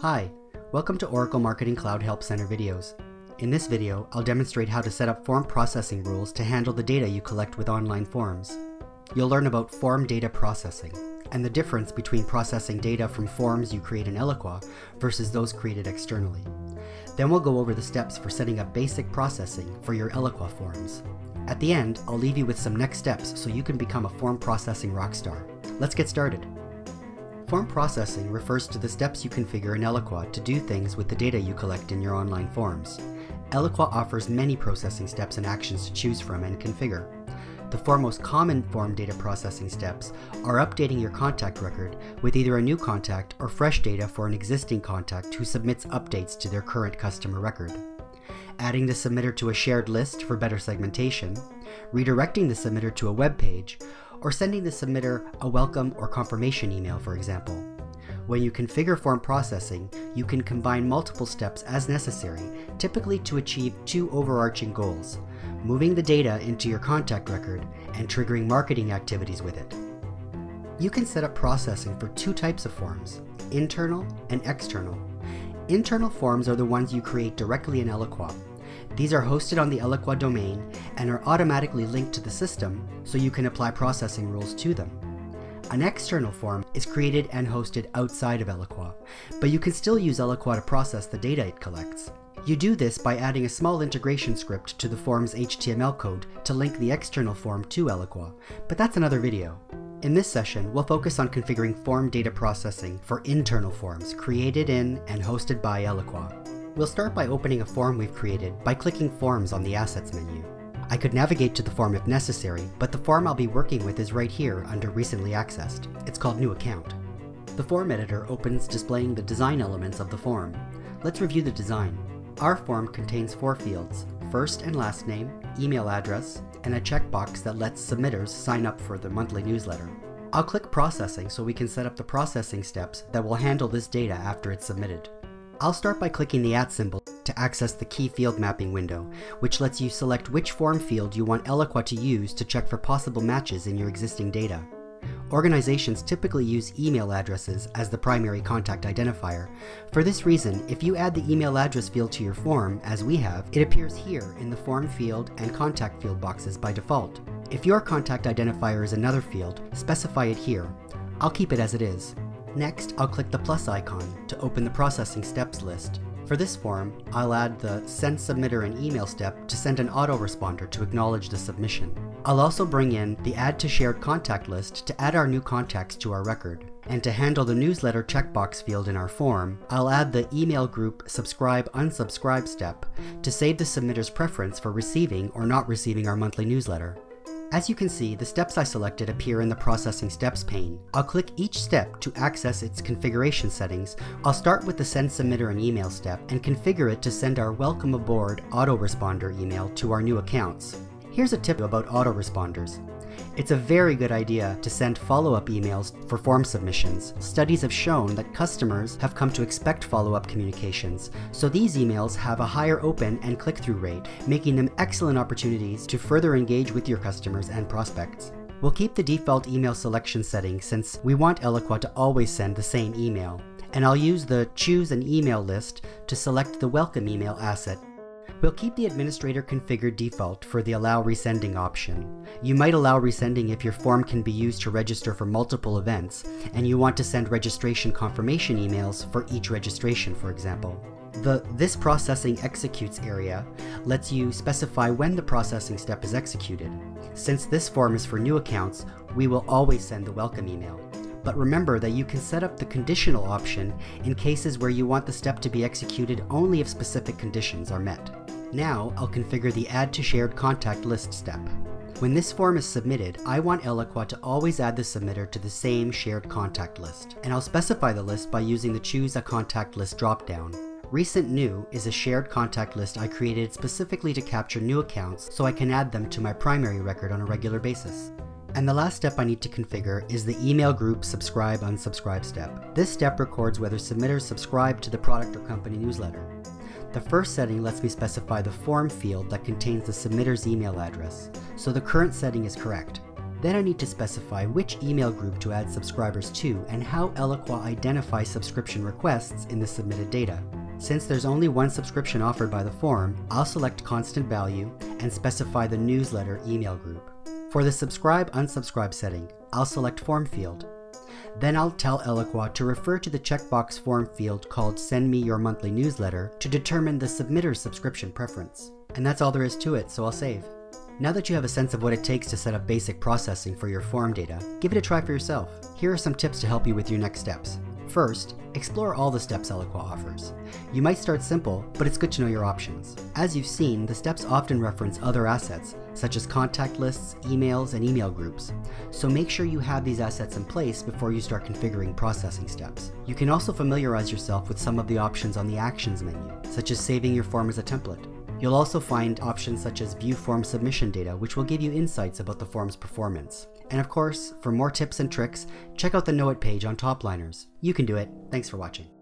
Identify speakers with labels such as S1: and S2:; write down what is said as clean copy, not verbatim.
S1: Hi, welcome to Oracle Marketing Cloud Help Center videos. In this video, I'll demonstrate how to set up form processing rules to handle the data you collect with online forms. You'll learn about form data processing and the difference between processing data from forms you create in Eloqua versus those created externally. Then we'll go over the steps for setting up basic processing for your Eloqua forms. At the end, I'll leave you with some next steps so you can become a form processing rockstar. Let's get started. Form processing refers to the steps you configure in Eloqua to do things with the data you collect in your online forms. Eloqua offers many processing steps and actions to choose from and configure. The four most common form data processing steps are updating your contact record with either a new contact or fresh data for an existing contact who submits updates to their current customer record, adding the submitter to a shared list for better segmentation, redirecting the submitter to a web page, or sending the submitter a welcome or confirmation email, for example. When you configure form processing, you can combine multiple steps as necessary, typically to achieve two overarching goals: moving the data into your contact record and triggering marketing activities with it. You can set up processing for two types of forms: internal and external. Internal forms are the ones you create directly in Eloqua. These are hosted on the Eloqua domain and are automatically linked to the system, so you can apply processing rules to them. An external form is created and hosted outside of Eloqua, but you can still use Eloqua to process the data it collects. You do this by adding a small integration script to the form's HTML code to link the external form to Eloqua, but that's another video. In this session, we'll focus on configuring form data processing for internal forms created in and hosted by Eloqua. We'll start by opening a form we've created by clicking Forms on the Assets menu. I could navigate to the form if necessary, but the form I'll be working with is right here under Recently Accessed. It's called New Account. The form editor opens displaying the design elements of the form. Let's review the design. Our form contains four fields: first and last name, email address, and a checkbox that lets submitters sign up for the monthly newsletter. I'll click Processing so we can set up the processing steps that will handle this data after it's submitted. I'll start by clicking the @ symbol to access the Key Field Mapping window, which lets you select which form field you want Eloqua to use to check for possible matches in your existing data. Organizations typically use email addresses as the primary contact identifier. For this reason, if you add the email address field to your form, as we have, it appears here in the form field and contact field boxes by default. If your contact identifier is another field, specify it here. I'll keep it as it is. Next, I'll click the plus icon to open the processing steps list. For this form, I'll add the Send Submitter an Email step to send an autoresponder to acknowledge the submission. I'll also bring in the Add to Shared Contact list to add our new contacts to our record. And to handle the newsletter checkbox field in our form, I'll add the email group Subscribe Unsubscribe step to save the submitter's preference for receiving or not receiving our monthly newsletter. As you can see, the steps I selected appear in the Processing Steps pane. I'll click each step to access its configuration settings. I'll start with the Send Submitter an Email step and configure it to send our Welcome Aboard autoresponder email to our new accounts. Here's a tip about autoresponders. It's a very good idea to send follow-up emails for form submissions. Studies have shown that customers have come to expect follow-up communications, so these emails have a higher open and click-through rate, making them excellent opportunities to further engage with your customers and prospects. We'll keep the default email selection setting since we want Eloqua to always send the same email, and I'll use the Choose an Email list to select the Welcome Email asset. We'll keep the administrator configured default for the Allow Resending option. You might allow resending if your form can be used to register for multiple events, and you want to send registration confirmation emails for each registration, for example. The This Processing Executes area lets you specify when the processing step is executed. Since this form is for new accounts, we will always send the welcome email. But remember that you can set up the conditional option in cases where you want the step to be executed only if specific conditions are met. Now I'll configure the Add to Shared Contact list step. When this form is submitted, I want Eloqua to always add the submitter to the same shared contact list, and I'll specify the list by using the Choose a Contact List dropdown. Recent New is a shared contact list I created specifically to capture new accounts so I can add them to my primary record on a regular basis. And the last step I need to configure is the Email Group Subscribe Unsubscribe step. This step records whether submitters subscribe to the product or company newsletter. The first setting lets me specify the form field that contains the submitter's email address, so the current setting is correct. Then I need to specify which email group to add subscribers to and how Eloqua identifies subscription requests in the submitted data. Since there's only one subscription offered by the form, I'll select constant value and specify the newsletter email group. For the subscribe/unsubscribe setting, I'll select form field. Then I'll tell Eloqua to refer to the checkbox form field called Send Me Your Monthly Newsletter to determine the submitter's subscription preference. And that's all there is to it, so I'll save. Now that you have a sense of what it takes to set up basic processing for your form data, give it a try for yourself. Here are some tips to help you with your next steps. First, explore all the steps Eloqua offers. You might start simple, but it's good to know your options. As you've seen, the steps often reference other assets, such as contact lists, emails, and email groups. So make sure you have these assets in place before you start configuring processing steps. You can also familiarize yourself with some of the options on the Actions menu, such as saving your form as a template. You'll also find options such as View Form Submission Data, which will give you insights about the form's performance. And of course, for more tips and tricks, check out the Know It page on Topliners. You can do it. Thanks for watching.